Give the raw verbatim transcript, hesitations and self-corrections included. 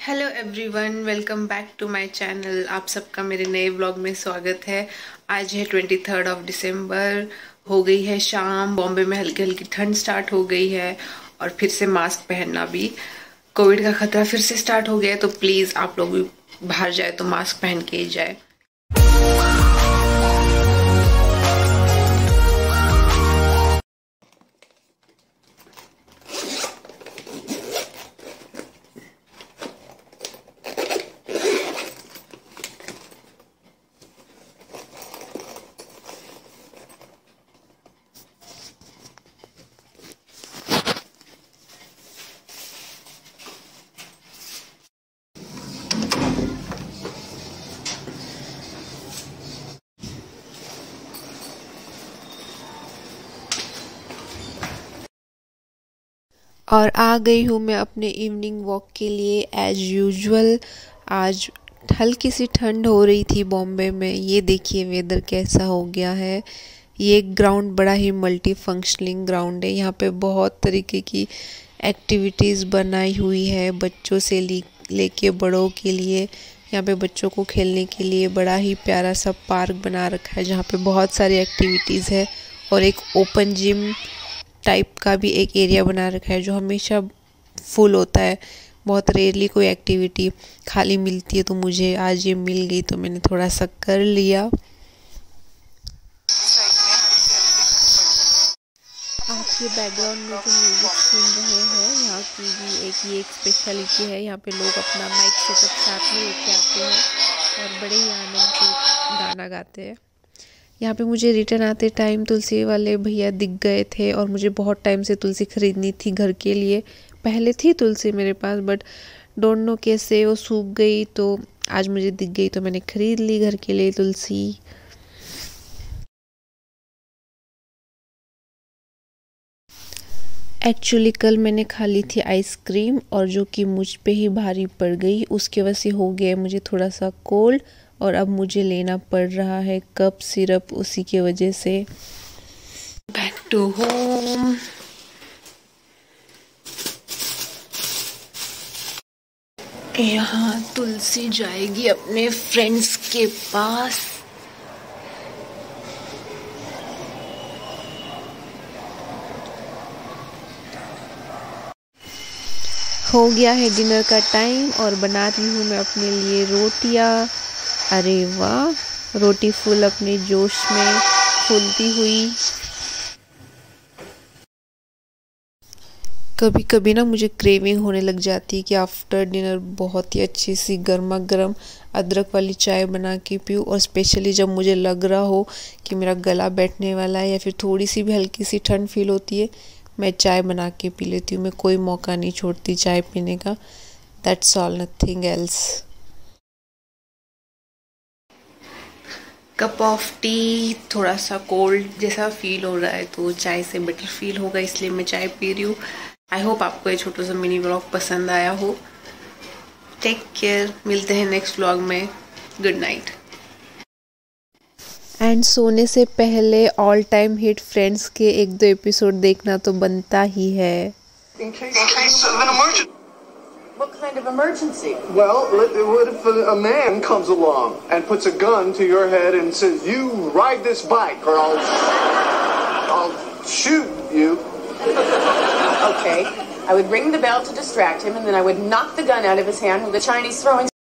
Hello everyone, welcome back to my channel. आप सबका मेरे नए व्लॉग में स्वागत है। आज है ट्वेंटी थर्ड ऑफ दिसंबर। हो गई है शाम। बॉम्बे में हल्की हल्की ठंड स्टार्ट हो गई है और फिर से मास्क पहनना भी, कोविड का खतरा फिर से स्टार्ट हो गया है। तो प्लीज़ आप लोग भी बाहर जाए तो मास्क पहन के ही जाए। और आ गई हूँ मैं अपने इवनिंग वॉक के लिए एज यूजुअल। आज हल्की सी ठंड हो रही थी बॉम्बे में। ये देखिए वेदर कैसा हो गया है। ये ग्राउंड बड़ा ही मल्टी फंक्शनिंग ग्राउंड है। यहाँ पे बहुत तरीके की एक्टिविटीज़ बनाई हुई है बच्चों से लेके बड़ों के लिए। यहाँ पे बच्चों को खेलने के लिए बड़ा ही प्यारा सा पार्क बना रखा है जहाँ पे बहुत सारी एक्टिविटीज़ है और एक ओपन जिम टाइप का भी एक एरिया बना रखा है जो हमेशा फुल होता है। बहुत रेयरली कोई एक्टिविटी खाली मिलती है, तो मुझे आज ये मिल गई तो मैंने थोड़ा सा कर लिया। आप ये बैकग्राउंड में जो म्यूजिक सुन रहे हैं, यहाँ की भी एक ये एक स्पेशलिटी है। यहाँ पे लोग अपना माइक सेटअप साथ में लेके आते हैं और बड़े ही आनंद से गाना गाते हैं। यहाँ पे मुझे रिटर्न आते टाइम तुलसी वाले भैया दिख गए थे और मुझे बहुत टाइम से तुलसी खरीदनी थी घर के लिए। पहले थी तुलसी मेरे पास, बट डोंट नो कैसे वो सूख गई, तो आज मुझे दिख गई तो मैंने खरीद ली घर के लिए तुलसी। एक्चुअली कल मैंने खा ली थी आइसक्रीम और जो कि मुझ पे ही भारी पड़ गई, उसकी वजह से हो गया मुझे थोड़ा सा कोल्ड और अब मुझे लेना पड़ रहा है कप सिरप उसी के वजह से। Back to home. यहाँ तुलसी जाएगी अपने फ्रेंड्स के पास। हो गया है डिनर का टाइम और बना रही हूँ मैं अपने लिए रोटियाँ। अरे वाह, रोटी फुल अपने जोश में फूलती हुई। कभी कभी ना मुझे क्रेविंग होने लग जाती है कि आफ्टर डिनर बहुत ही अच्छी सी गर्मा गर्म अदरक वाली चाय बना के पीऊँ, और स्पेशली जब मुझे लग रहा हो कि मेरा गला बैठने वाला है या फिर थोड़ी सी भी हल्की सी ठंड फील होती है, मैं चाय बना के पी लेती हूँ। मैं कोई मौका नहीं छोड़ती चाय पीने का। That's all, nothing else. Cup of tea, थोड़ा सा कोल्ड जैसा फील हो रहा है तो चाय से बेटर फील होगा, इसलिए मैं चाय पी रही हूँ। आई होप आपको ये छोटा सा मिनी व्लॉग पसंद आया हो। टेक केयर, मिलते हैं नेक्स्ट व्लॉग में। Good night. एंड सोने से पहले ऑल टाइम हिट फ्रेंड्स के एक दो एपिसोड देखना तो बनता ही है। In case, in case of an emergency. What kind of emergency? Well, what if a man comes along and puts a gun to your head and says, "You ride this bike, or I'll, I'll shoot you." Okay, I would ring the bell to distract him, and then I would knock the gun out of his hand with a Chinese throwing